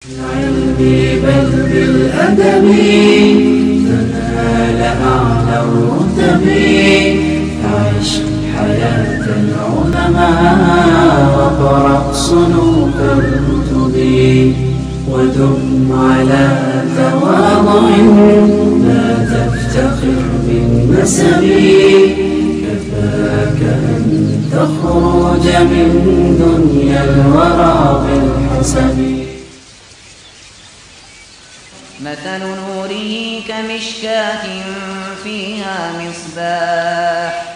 العلم بل بالأدب تنال أعلى الرتب. عش حياة العلماء وقرأ صنوف الكتب، ودم على تواضع لا تفتخر بالنسب. كفاك أن تخرج من دنيا الورى بالحسب. مثل نوره كمشكاة فيها مصباح.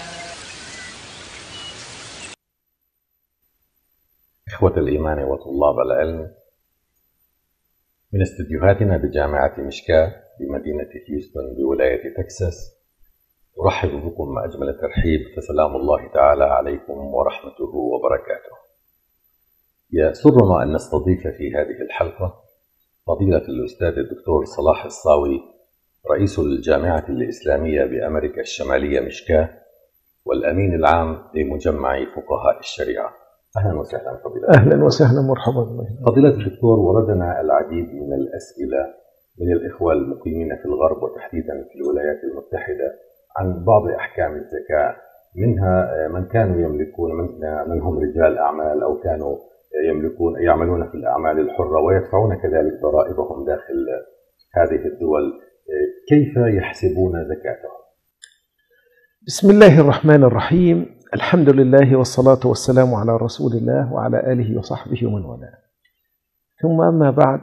إخوة الإيمان وطلاب العلم، من استديوهاتنا بجامعة مشكاة بمدينة هيوستن بولاية تكساس، أرحب بكم أجمل الترحيب، فسلام الله تعالى عليكم ورحمته وبركاته. يسرنا أن نستضيف في هذه الحلقة فضيلة الأستاذ الدكتور صلاح الصاوي، رئيس الجامعة الإسلامية بأمريكا الشمالية مشكاة، والأمين العام لمجمع فقهاء الشريعة. أهلا وسهلا فضيلة. أهلا وسهلا، مرحبا بك. فضيلة الدكتور، وردنا العديد من الأسئلة من الإخوة المقيمين في الغرب وتحديدا في الولايات المتحدة عن بعض أحكام الزكاة، منها من كانوا يملكون، من هم رجال أعمال أو كانوا يعملون في الأعمال الحرة ويدفعون كذلك ضرائبهم داخل هذه الدول، كيف يحسبون زكاتهم؟ بسم الله الرحمن الرحيم، الحمد لله والصلاة والسلام على رسول الله وعلى آله وصحبه ومن والاه. ثم أما بعد،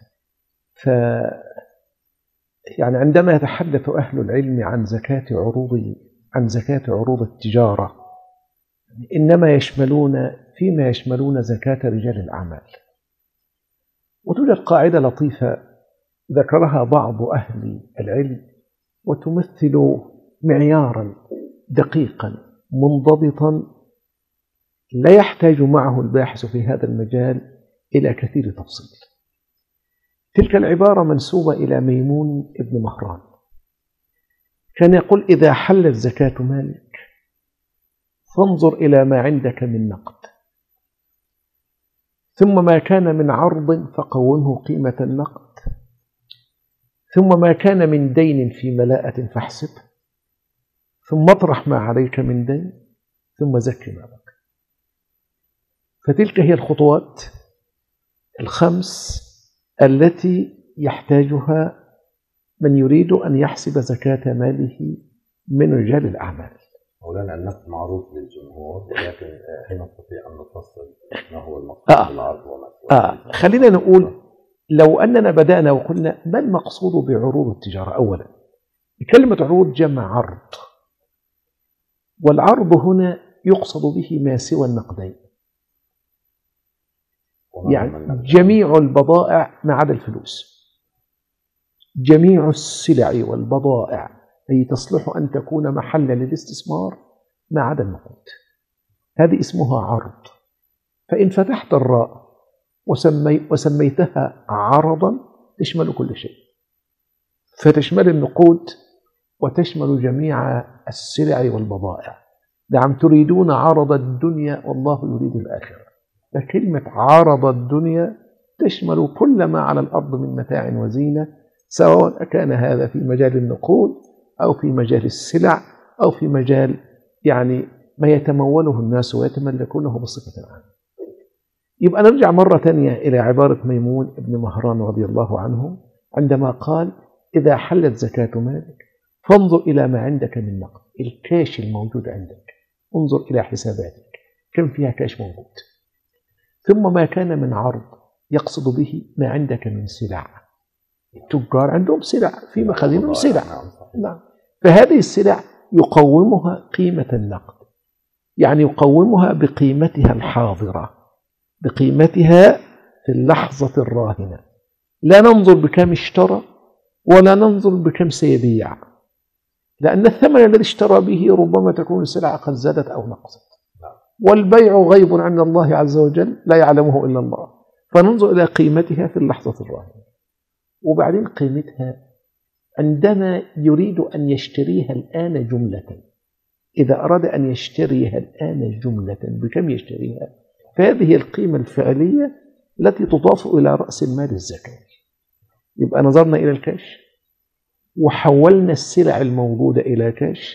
عندما يتحدث أهل العلم عن زكاة عروض التجارة، إنما فيما يشملون زكاة رجال الأعمال. وتوجد قاعدة لطيفة ذكرها بعض أهل العلم وتمثل معيارا دقيقا منضبطا لا يحتاج معه الباحث في هذا المجال إلى كثير تفصيل. تلك العبارة منسوبة إلى ميمون ابن مهران، كان يقول: إذا حلت زكاة مالك فانظر إلى ما عندك من نقد، ثم ما كان من عرض فقومه قيمة النقد، ثم ما كان من دين في ملاءة فاحسبه، ثم اطرح ما عليك من دين، ثم زك ما بقي. فتلك هي الخطوات الخمس التي يحتاجها من يريد أن يحسب زكاة ماله من رجال الأعمال. مولانا، النقد معروف للجمهور، ولكن هل نستطيع أن نفصل ما هو المقصود بالعرض وما خلينا نقول، لو أننا بدأنا وقلنا ما المقصود بعروض التجارة؟ أولا، كلمة عروض جمع عرض، والعرض هنا يقصد به ما سوى النقدين، يعني جميع البضائع ما عدا الفلوس، جميع السلع والبضائع التي تصلح أن تكون محلا للاستثمار ما عدا النقود. هذه اسمها عرض. فإن فتحت الراء وسميتها عرضا تشمل كل شيء، فتشمل النقود وتشمل جميع السلع والبضائع. نعم، تريدون عرض الدنيا والله يريد الآخرة. فكلمة عرض الدنيا تشمل كل ما على الأرض من متاع وزينة، سواء كان هذا في مجال النقود أو في مجال السلع أو في مجال ما يتموله الناس ويتملكونه بصفة عامة. يبقى نرجع مرة ثانية إلى عبارة ميمون ابن مهران رضي الله عنه عندما قال: إذا حلت زكاة مالك فانظر إلى ما عندك من نقد، الكاش الموجود عندك، انظر إلى حساباتك كم فيها كاش موجود، ثم ما كان من عرض، يقصد به ما عندك من سلع. التجار عندهم سلع في مخازنهم سلع، نعم، فهذه السلع يقومها قيمة النقد، يعني يقومها بقيمتها الحاضرة، بقيمتها في اللحظة الراهنة. لا ننظر بكم اشترى ولا ننظر بكم سيبيع، لأن الثمن الذي اشترى به ربما تكون السلعة قد زادت أو نقصت، والبيع غيب عند الله عز وجل لا يعلمه إلا الله. فننظر إلى قيمتها في اللحظة الراهنة، وبعدين قيمتها عندما يريد أن يشتريها الآن جملة. إذا أراد أن يشتريها الآن جملة بكم يشتريها؟ فهذه القيمة الفعلية التي تضاف إلى رأس المال الزكوي. يبقى نظرنا إلى الكاش وحولنا السلع الموجودة إلى كاش،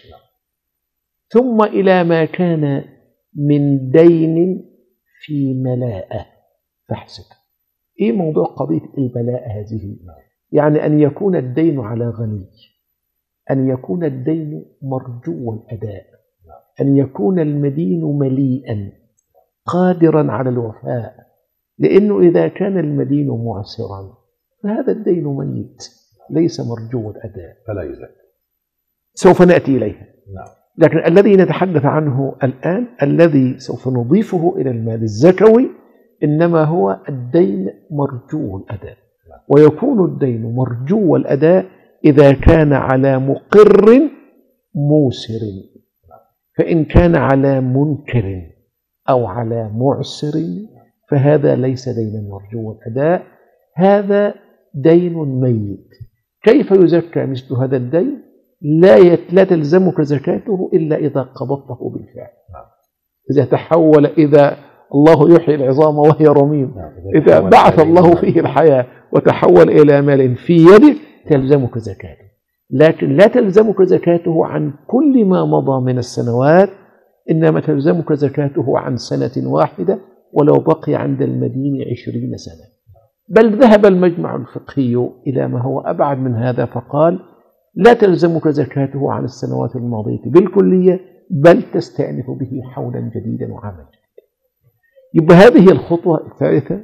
ثم إلى ما كان من دين في ملاءة فاحسب. إيه موضوع قضية الملاءة هذه؟ يعني أن يكون الدين على غني، أن يكون الدين مرجو الأداء، أن يكون المدين مليئا قادرا على الوفاء، لأنه إذا كان المدين معسرا فهذا الدين ميت ليس مرجو الأداء فلا يزكى. سوف نأتي إليها. نعم. لكن الذي نتحدث عنه الآن الذي سوف نضيفه إلى المال الزكوي إنما هو الدين مرجو الأداء، ويكون الدين مرجو الأداء إذا كان على مقر موسر، فإن كان على منكر أو على معسر فهذا ليس دينا مرجو الأداء، هذا دين ميت. كيف يزكى مثل هذا الدين؟ لا تلزمك زكاته إلا إذا قبضته بالفعل، إذا تحول، إذا الله يحيي العظام وهي رميم، إذا بعث الله فيه الحياة وتحول إلى مال في يدك تلزمك زكاته. لكن لا تلزمك زكاته عن كل ما مضى من السنوات، إنما تلزمك زكاته عن سنة واحدة ولو بقي عند المدين 20 سنة. بل ذهب المجمع الفقهي إلى ما هو أبعد من هذا فقال لا تلزمك زكاته عن السنوات الماضية بالكلية، بل تستأنف به حولا جديدا وعاما جديدا. يبقى هذه الخطوة الثالثة.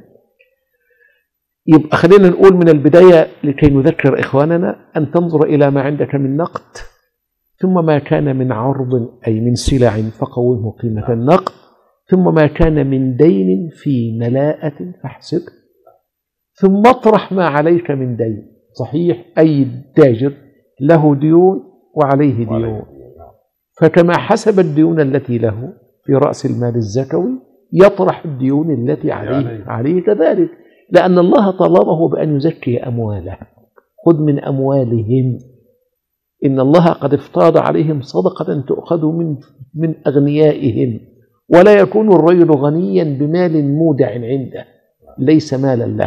يبقى خلينا نقول من البداية لكي نذكر إخواننا أن تنظر إلى ما عندك من نقد، ثم ما كان من عرض أي من سلع فقومه قيمة النقد، ثم ما كان من دين في ملاءة فاحسب، ثم اطرح ما عليك من دين. صحيح أي تاجر له ديون وعليه ديون، فكما حسب الديون التي له في رأس المال الزكوي يطرح الديون التي عليه كذلك، لأن الله طلبه بأن يزكي أمواله. خذ من أموالهم، إن الله قد افترض عليهم صدقة تؤخذ من أغنيائهم، ولا يكون الرجل غنيا بمال مودع عنده ليس مالا له،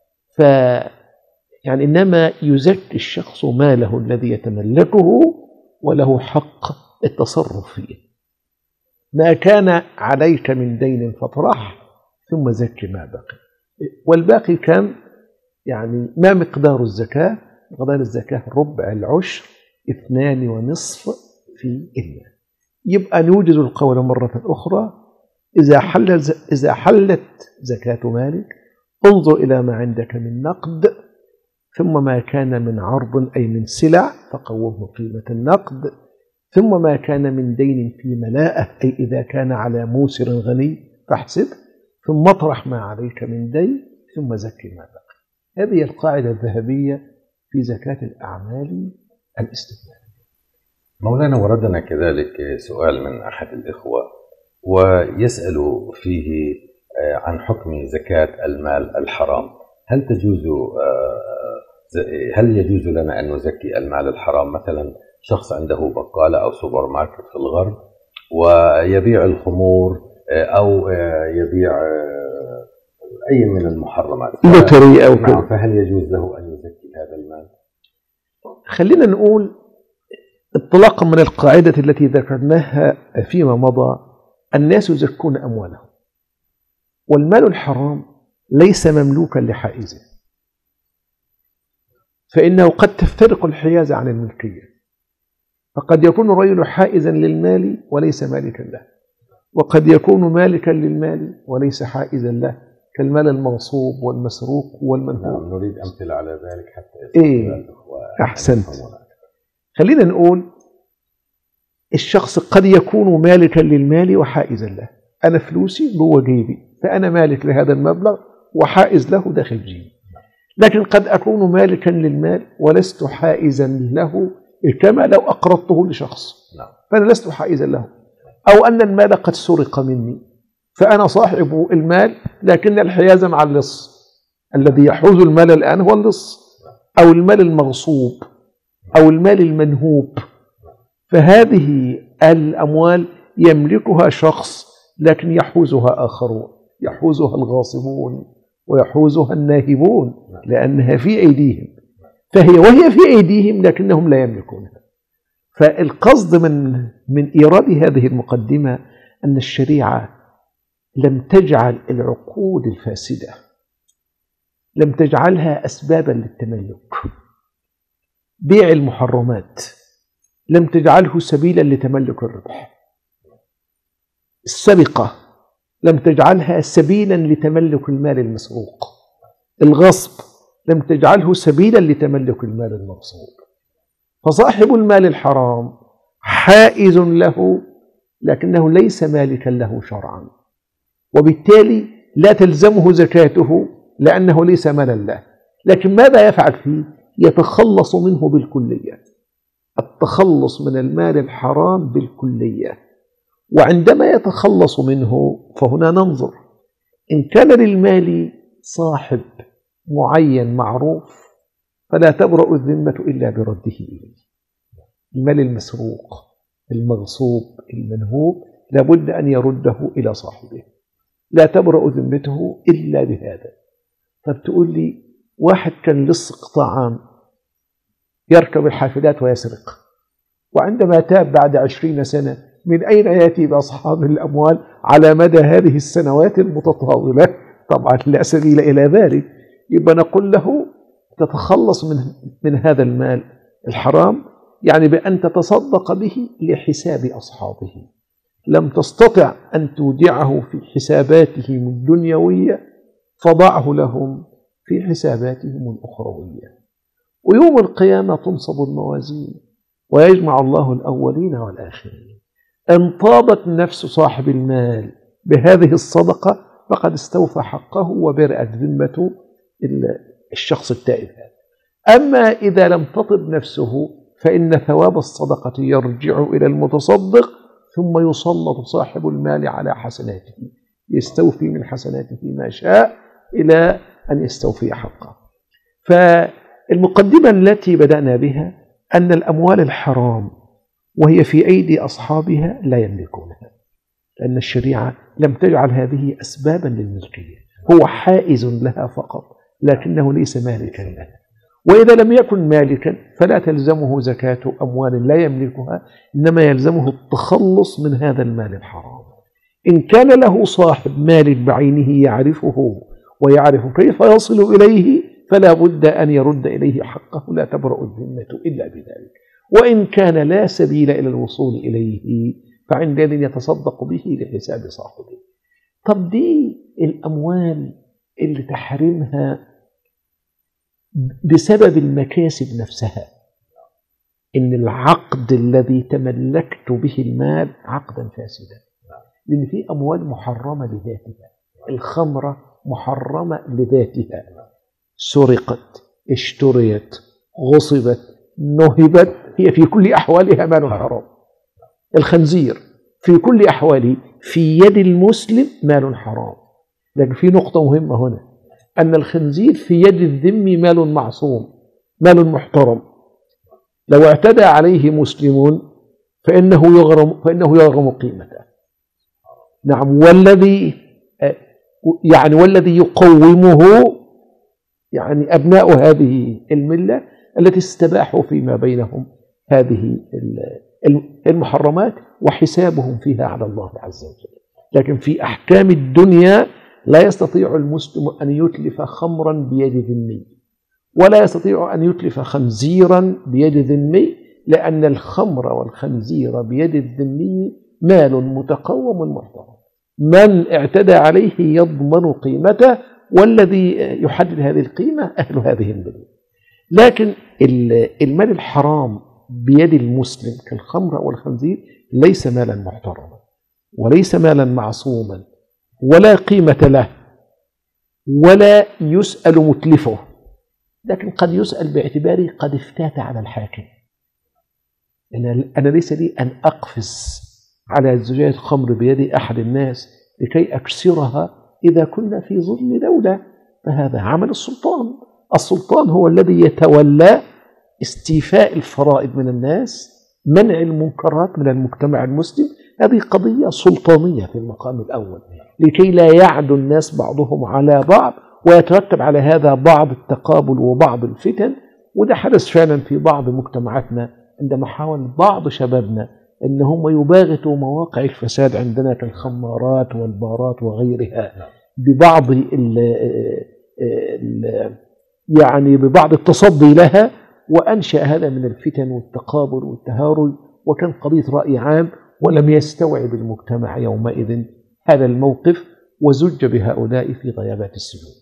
يعني إنما يزكي الشخص ماله الذي يتملكه وله حق التصرف فيه. ما كان عليك من دين فاطرح ثم زكي ما بقي، والباقي كان يعني ما مقدار الزكاة؟ مقدار الزكاة ربع العشر 2.5 في المال. يبقى نوجد القول مرة أخرى إذا حلت زكاة مالك انظر إلى ما عندك من نقد، ثم ما كان من عرض أي من سلع فقومه قيمة النقد، ثم ما كان من دين في ملاءة أي إذا كان على موسر غني فاحسب، ثم اطرح ما عليك من دين ثم زكي ما بقي. هذه القاعدة الذهبية في زكاة الأعمال الاستثمارية. مولانا وردنا كذلك سؤال من أحد الإخوة ويسأل فيه عن حكم زكاة المال الحرام. هل يجوز لنا أن نزكي المال الحرام؟ مثلا شخص عنده بقالة أو سوبر ماركت في الغرب ويبيع الخمور أو يبيع أي من المحرمات لوتري أو كذا، فهل يجوز له أن يزكي هذا المال؟ خلينا نقول انطلاقا من القاعدة التي ذكرناها فيما مضى، الناس يزكون أموالهم، والمال الحرام ليس مملوكا لحائزه، فإنه قد تفترق الحيازة عن الملكية، فقد يكون الرجل حائزا للمال وليس مالكا له، وقد يكون مالكا للمال وليس حائزا له، كالمال المغصوب والمسروق والمنهوب. نريد أمثلة على ذلك حتى أحسنت. خلينا نقول الشخص قد يكون مالكا للمال وحائزا له. أنا فلوسي جوه جيبي فأنا مالك لهذا المبلغ وحائز له داخل جيبي، لكن قد أكون مالكا للمال ولست حائزا له، كما لو أقرضته لشخص فأنا لست حائزا له، أو أن المال قد سرق مني فأنا صاحب المال لكن الحيازة مع اللص، الذي يحوز المال الآن هو اللص، أو المال المغصوب أو المال المنهوب. فهذه الأموال يملكها شخص لكن يحوزها آخرون، يحوزها الغاصبون ويحوزها الناهبون لأنها في أيديهم، وهي في أيديهم لكنهم لا يملكونها. فالقصد من إيراد هذه المقدمة أن الشريعة لم تجعل العقود الفاسدة، لم تجعلها أسبابا للتملك. بيع المحرمات لم تجعله سبيلا لتملك الربح. السرقة لم تجعلها سبيلا لتملك المال المسروق. الغصب لم تجعله سبيلا لتملك المال المغصوب. فصاحب المال الحرام حائز له لكنه ليس مالكا له شرعا، وبالتالي لا تلزمه زكاته لأنه ليس مالا له. لكن ماذا يفعل فيه؟ يتخلص منه بالكلية، التخلص من المال الحرام بالكلية. وعندما يتخلص منه فهنا ننظر إن كان للمال صاحب معين معروف فلا تبرأ الذمة إلا برده إليه. المال المسروق المغصوب المنهوب لابد أن يرده إلى صاحبه، لا تبرأ ذمته إلا بهذا. طب تقول لي واحد كان لص قطاعان يركب الحافلات ويسرق، وعندما تاب بعد 20 سنة من أين يأتي بأصحاب الأموال على مدى هذه السنوات المتطاولة؟ طبعا لا سبيل إلى ذلك. يبقى نقول له تتخلص من هذا المال الحرام يعني بأن تتصدق به لحساب أصحابه. لم تستطع أن تودعه في حساباتهم الدنيوية فضعه لهم في حساباتهم الأخروية. ويوم القيامة تنصب الموازين ويجمع الله الأولين والآخرين. أن طابت نفس صاحب المال بهذه الصدقة فقد استوفى حقه وبرأت ذمة الشخص التائب هذا. أما إذا لم تطب نفسه فإن ثواب الصدقة يرجع إلى المتصدق ثم يسلط صاحب المال على حسناته، يستوفي من حسناته ما شاء إلى أن يستوفي حقه. فالمقدمة التي بدأنا بها أن الأموال الحرام وهي في أيدي أصحابها لا يملكونها، لأن الشريعة لم تجعل هذه أسبابا للملكية. هو حائز لها فقط لكنه ليس مالكا لها. وإذا لم يكن مالكا فلا تلزمه زكاة أموال لا يملكها، إنما يلزمه التخلص من هذا المال الحرام. إن كان له صاحب مالك بعينه يعرفه ويعرف كيف يصل إليه فلا بد أن يرد إليه حقه، لا تبرأ الذمة إلا بذلك. وإن كان لا سبيل إلى الوصول إليه فعندئذ يتصدق به لحساب صاحبه. طب دي الأموال اللي تحرمها بسبب المكاسب نفسها، إن العقد الذي تملكت به المال عقدا فاسدا، لأن في أموال محرمة لذاتها. الخمرة محرمة لذاتها، سرقت، اشتريت، غصبت، نهبت، هي في كل أحوالها مال حرام. الخنزير في كل أحواله في يد المسلم مال حرام. لكن في نقطة مهمة هنا، أن الخنزير في يد الذمي مال معصوم، مال محترم. لو اعتدى عليه مسلمون فإنه يغرم قيمته. نعم، والذي يقومه يعني أبناء هذه الملة التي استباحوا فيما بينهم هذه المحرمات وحسابهم فيها على الله عز وجل. لكن في أحكام الدنيا لا يستطيع المسلم أن يتلف خمرا بيد ذمي، ولا يستطيع أن يتلف خنزيرا بيد ذمي، لأن الخمر والخنزير بيد الذمي مال متقوم محترم. من اعتدى عليه يضمن قيمته، والذي يحدد هذه القيمة أهل هذه البلد. لكن المال الحرام بيد المسلم كالخمر والخنزير ليس مالا محترما وليس مالا معصوما ولا قيمة له ولا يسأل متلفه، لكن قد يسأل باعتباره قد افتات على الحاكم. أنا ليس لي أن أقفز على زجاجة خمر بيد أحد الناس لكي أكسرها إذا كنا في ظل دولة، فهذا عمل السلطان. السلطان هو الذي يتولى استيفاء الفرائض من الناس، منع المنكرات من المجتمع المسلم. هذه قضية سلطانية في المقام الأول، لكي لا يعدو الناس بعضهم على بعض ويترتب على هذا بعض التقابل وبعض الفتن. وده حدث فعلا في بعض مجتمعاتنا عندما حاول بعض شبابنا ان هم يباغتوا مواقع الفساد عندنا كالخمارات والبارات وغيرها ببعض يعني ببعض التصدي لها، وانشأ هذا من الفتن والتقابل والتهارج، وكان قضية رأي عام، ولم يستوعب المجتمع يومئذ هذا الموقف، وزج بهؤلاء في غيابات السجون،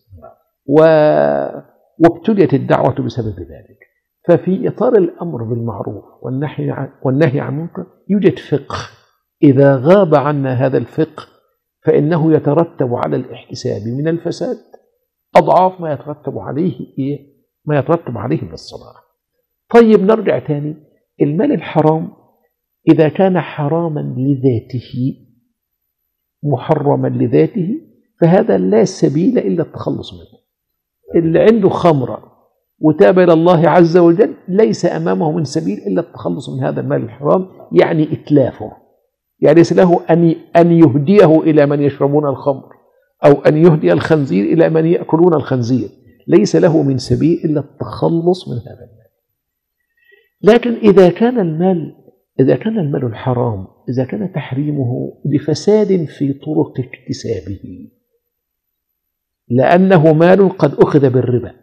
وابتليت الدعوة بسبب ذلك. ففي إطار الأمر بالمعروف والنهي عن المنكر يوجد فقه، إذا غاب عنا هذا الفقه فإنه يترتب على الاحتساب من الفساد أضعاف ما يترتب عليه من الصلاح. طيب نرجع تاني، المال الحرام إذا كان حراما لذاته محرما لذاته فهذا لا سبيل إلا التخلص منه. اللي عنده خمرة وتاب إلى الله عز وجل ليس أمامه من سبيل إلا التخلص من هذا المال الحرام، يعني إتلافه، يعني ليس له أن يهديه إلى من يشربون الخمر أو أن يهدي الخنزير إلى من يأكلون الخنزير، ليس له من سبيل إلا التخلص من هذا المال. لكن إذا كان المال الحرام إذا كان تحريمه لفساد في طرق اكتسابه، لأنه مال قد أخذ بالربا،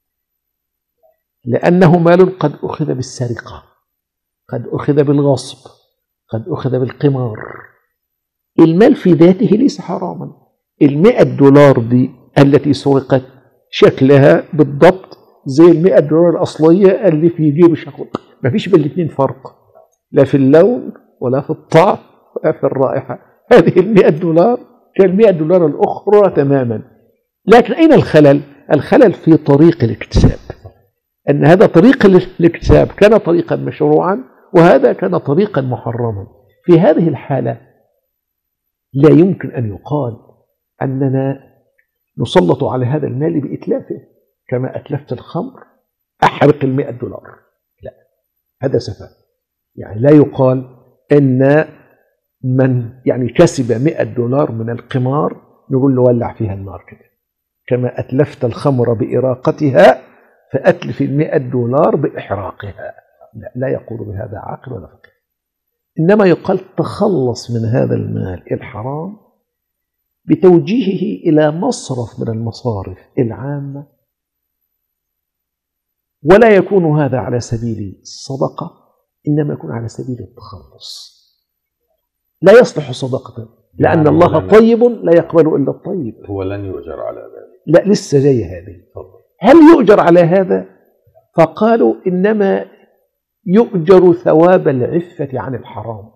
لأنه مال قد أخذ بالسرقة، قد أخذ بالغصب، قد أخذ بالقمار، المال في ذاته ليس حراما. $100 دي التي سرقت شكلها بالضبط زي $100 الأصلية اللي في جيب الشخص، ما فيش بين الاثنين فرق، لا في اللون ولا في الطعم ولا في الرائحة. هذه $100 كال$100 الأخرى تماما. لكن أين الخلل؟ الخلل في طريق الاكتساب، أن هذا طريق الاكتساب كان طريقا مشروعا وهذا كان طريقا محرما. في هذه الحالة لا يمكن أن يقال أننا نسلط على هذا المال بإتلافه، كما أتلفت الخمر أحرق $100، لا، هذا سفه. يعني لا يقال أن من يعني كسب $100 من القمار نقول له ولع فيها النار كده، كما أتلفت الخمر بإراقتها فأتلف $100 بإحراقها. لا يقول بهذا عقل ولا فقه، إنما يقال تخلص من هذا المال الحرام بتوجيهه إلى مصرف من المصارف العامة، ولا يكون هذا على سبيل الصدقة، إنما يكون على سبيل التخلص. لا يصلح صدقة لأن الله طيب لا يقبل إلا الطيب. هو لن يؤجر على ذلك. لا، لسه جاي هذه. هل يؤجر على هذا؟ فقالوا إنما يؤجر ثواب العفة عن الحرام،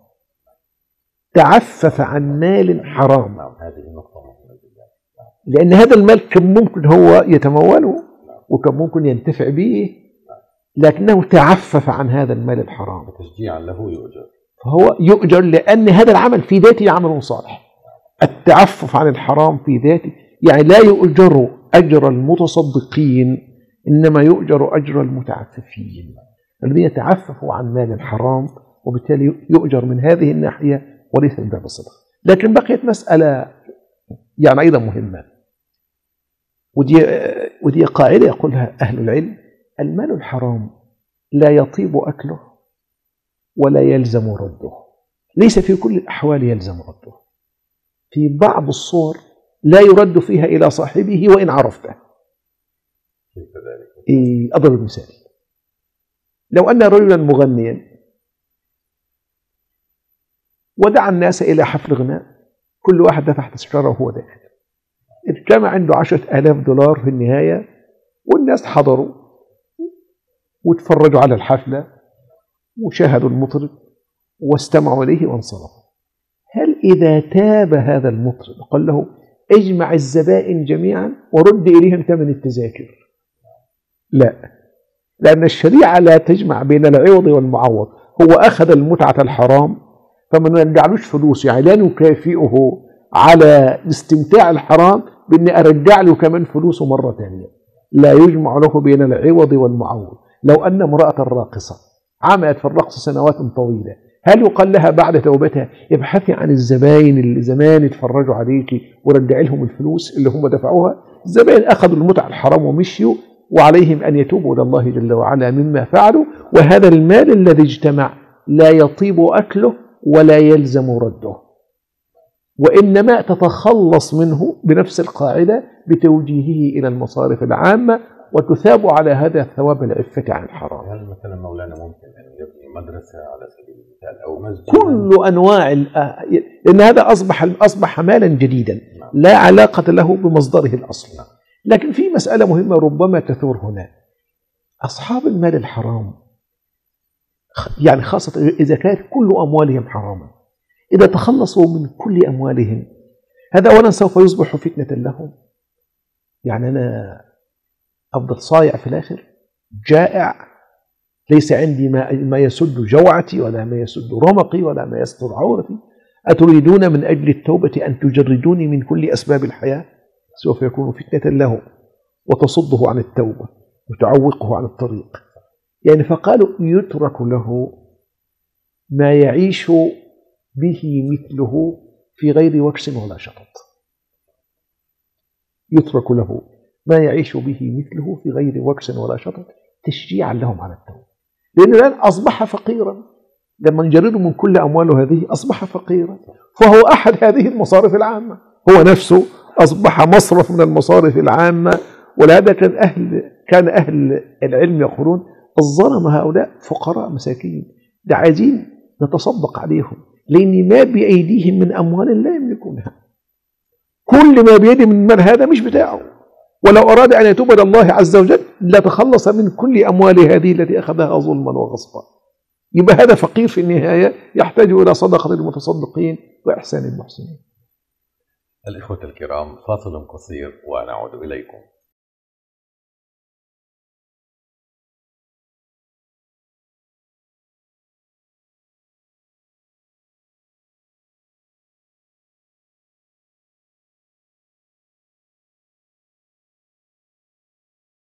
تعفف عن مال حرام. هذه النقطة مهمة جدا، لأن هذا المال كم ممكن هو يتموله وكم ممكن ينتفع به، لكنه تعفف عن هذا المال الحرام، تشجيعا له يؤجر، فهو يؤجر لأن هذا العمل في ذاته عمل صالح. التعفف عن الحرام في ذاته يعني لا يؤجر أجر المتصدقين، إنما يؤجر أجر المتعففين الذين يتعففوا عن مال الحرام، وبالتالي يؤجر من هذه الناحية وليس من باب الصدقة. لكن بقيت مسألة يعني أيضا مهمة، ودي قاعدة يقولها أهل العلم: المال الحرام لا يطيب أكله ولا يلزم رده، ليس في كل الأحوال يلزم رده، في بعض الصور لا يرد فيها إلى صاحبه وإن عرفته. كيف ذلك؟ أضرب مثال: لو أن رجلا مغنيا ودعا الناس إلى حفل غناء، كل واحد دفع تذكرة وهو داخل، اجتمع عنده $10,000 في النهاية، والناس حضروا وتفرجوا على الحفلة وشاهدوا المطرب واستمعوا إليه وانصرفوا. هل إذا تاب هذا المطرب قال له اجمع الزبائن جميعا ورد إليهم ثمن التذاكر؟ لا، لأن الشريعة لا تجمع بين العوض والمعوض. هو أخذ المتعة الحرام فما نرجعلوش فلوس، يعني لا نكافئه على استمتاع الحرام بأني أرجع له كمان فلوسه مرة ثانية. لا يجمع له بين العوض والمعوض. لو أن امرأة راقصة عملت في الرقص سنوات طويلة، هل يقال لها بعد توبتها ابحثي عن الزباين اللي زمان اتفرجوا عليكي ورجعي لهم الفلوس اللي هم دفعوها؟ الزبائن أخذوا المتع الحرام ومشيوا، وعليهم أن يتوبوا إلى الله جل وعلا مما فعلوا. وهذا المال الذي اجتمع لا يطيب أكله ولا يلزم رده، وإنما تتخلص منه بنفس القاعدة بتوجيهه إلى المصارف العامة، وتثاب على هذا ثواب العفة عن الحرام. هل مثلا مولانا ممكن أن يبني مدرسة على سبيل المثال أو مسجد؟ كل أنواع لأن هذا أصبح مالا جديدا لا علاقة له بمصدره الأصلي. لكن في مسألة مهمة ربما تثور هنا. أصحاب المال الحرام، يعني خاصة إذا كانت كل أموالهم حراما، إذا تخلصوا من كل أموالهم، هذا أولا سوف يصبح فتنة لهم. يعني أنا أفضل صايع في الآخر، جائع، ليس عندي ما يسد جوعتي ولا ما يسد رمقي ولا ما يستر عورتي، أتريدون من أجل التوبة أن تجردوني من كل أسباب الحياة؟ سوف يكون فتنة له وتصده عن التوبة وتعوقه عن الطريق. يعني فقالوا يترك له ما يعيش به مثله في غير وكس ولا شطط. يترك له ما يعيش به مثله في غير وكس ولا شطط تشجيعا لهم على التوبة، لأنه الآن أصبح فقيرا. لما نجرده من كل أمواله هذه أصبح فقيرا، فهو أحد هذه المصارف العامة، هو نفسه أصبح مصرف من المصارف العامة. ولهذا كان أهل العلم يقولون الظلم هؤلاء فقراء مساكين، ده عايزين نتصدق عليهم، لأن ما بأيديهم من أموال لا يملكونها. كل ما بيده من مال هذا مش بتاعه، ولو أراد أن يتوب إلى الله عز وجل لتخلص من كل أموال هذه التي أخذها ظلما وغصبا. يبقى هذا فقير في النهاية، يحتاج إلى صدقة المتصدقين وإحسان المحسنين. الإخوة الكرام، فاصل قصير ونعود إليكم.